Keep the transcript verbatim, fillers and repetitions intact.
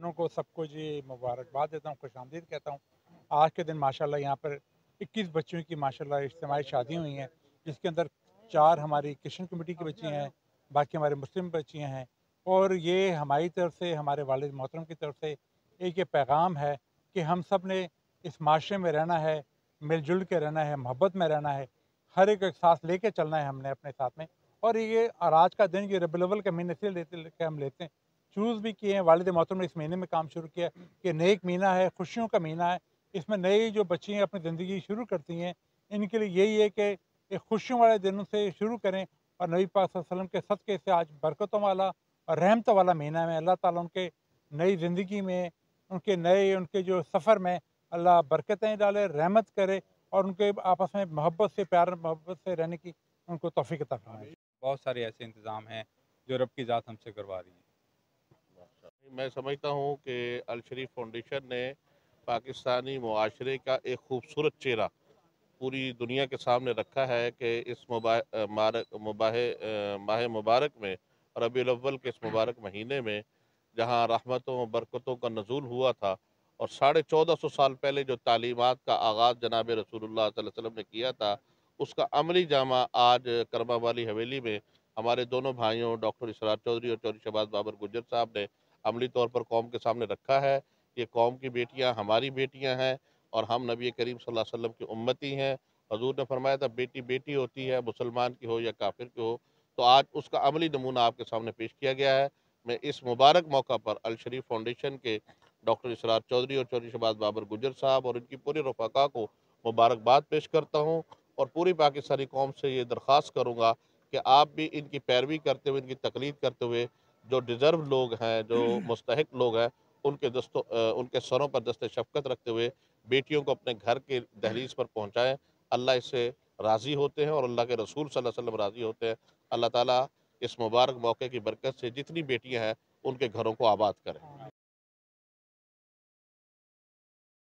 अपनों को सबको जी मुबारकबाद देता हूँ, खुशामदीद कहता हूँ। आज के दिन माशाल्लाह यहाँ पर इक्कीस बच्चों की माशाल्लाह इज्तिमाई शादी हुई हैं, जिसके अंदर चार हमारी क्रिश्चियन कम्युनिटी की बच्चियाँ हैं, बाकी हमारे मुस्लिम बच्चियाँ हैं। और ये हमारी तरफ से, हमारे वालिद मोहतरम की तरफ से एक ये पैगाम है कि हम सब ने इस माशरे में रहना है, मिलजुल के रहना है, मोहब्बत में रहना है, हर एक एक सांस लेके चलना है हमने अपने साथ में। और ये और आज का दिन ये रबीउल अव्वल का महीने से लेते लेके हम लेते हैं, चूज़ भी किए हैं। वालिद मोहतरम ने इस महीने में काम शुरू किया है कि नेक महीना है, खुशियों का महीना है। इसमें नई जो बच्चियाँ अपनी ज़िंदगी शुरू करती हैं, इनके लिए यही है कि एक खुशियों वाले दिनों से शुरू करें और नबी पाक सल्लल्लाहु अलैहि वसल्लम के सदक़े से आज बरकतों वाला और रहमतों वाला महीना में अल्लाह ताला उनके नई ज़िंदगी में, उनके नए उनके जो सफ़र में अल्लाह बरकतें डाले, रहमत करे और उनके आपस में मोहब्बत से, प्यार मोहब्बत से रहने की उनको तौफ़ीक अता फरमाए। बहुत सारे ऐसे इंतज़ाम हैं जो रब की ज़ात हमसे करवा रही है। मैं समझता हूँ कि अल शरीफ फाउंडेशन ने पाकिस्तानी मुआशरे का एक खूबसूरत चेहरा पूरी दुनिया के सामने रखा है कि इस मुबाह मुबाह माह मुबारक में, रबीउल अव्वल के इस मुबारक महीने में, जहाँ रहमतों बरकतों का नज़ूल हुआ था और साढ़े चौदह सौ साल पहले जो तालीमात का आगाज़ जनाब रसूलुल्लाह सल्लल्लाहु अलैहि वसल्लम ने किया था, उसका अमली जामा आज करमा वाली हवेली में हमारे दोनों भाइयों डॉक्टर इसरार चौधरी और चौधरी शहबाज बाबर गुज्जर साहब ने अमली तौर पर कौम के सामने रखा है। ये कौम की बेटियां हमारी बेटियां हैं और हम नबी करीम सल्लल्लाहु अलैहि वसल्लम की उम्मती हैं। हजूर ने फरमाया था बेटी बेटी होती है, मुसलमान की हो या काफिर की हो। तो आज उसका अमली नमूना आपके सामने पेश किया गया है। मैं इस मुबारक मौका पर अल शरीफ फाउंडेशन के डॉक्टर इसरार चौधरी और चौधरी शहबाज बाबर गुज्जर साहब और इनकी पूरी रफ़ाका को मुबारकबाद पेश करता हूँ और पूरी पाकिस्तानी कौम से ये दरख्वास्त करूँगा कि आप भी इनकी पैरवी करते हुए, इनकी तकलीद करते हुए, जो डिज़र्व लोग हैं, जो मुस्तहिक लोग हैं, उनके दस्तों उनके सरों पर दस्ते शफ़क़त रखते हुए बेटियों को अपने घर के दहलीज पर पहुँचाएँ। अल्लाह इससे राज़ी होते हैं और अल्लाह के रसूल सल्लल्लाहु अलैहि वसल्लम राज़ी होते हैं। अल्लाह ताला इस मुबारक मौके की बरकत से जितनी बेटियां हैं उनके घरों को आबाद करें।